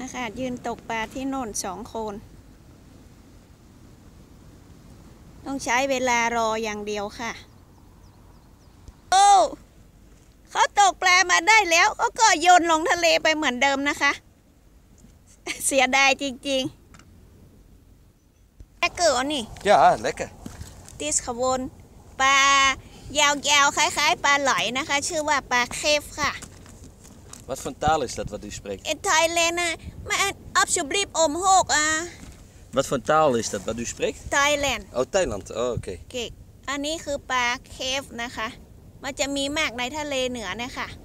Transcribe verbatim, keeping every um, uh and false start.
นะคะยืนตกปลาที่โน่นสองคนต้องใช้เวลารออย่างเดียวค่ะโอ้เขาตกปลามาได้แล้วก็ก็โยนลงทะเลไปเหมือนเดิมนะคะเสียดายจริงๆแอคเกอร์นี่ Ja, lekker. ติสขบวนปลายาวๆคล้ายๆปลาไหลนะคะชื่อว่าปลาเคฟค่ะ Wat voor taal is dat wat u spreekt? In Thailand maar alsjeblieft omhoog ah Wat voor taal is dat wat u spreekt? Thailand Oh, Thailand. Oh, oké. เก่งอันนี้คือปลาเคฟนะคะมันจะมีมากในทะเลเหนือเนี่ยค่ะ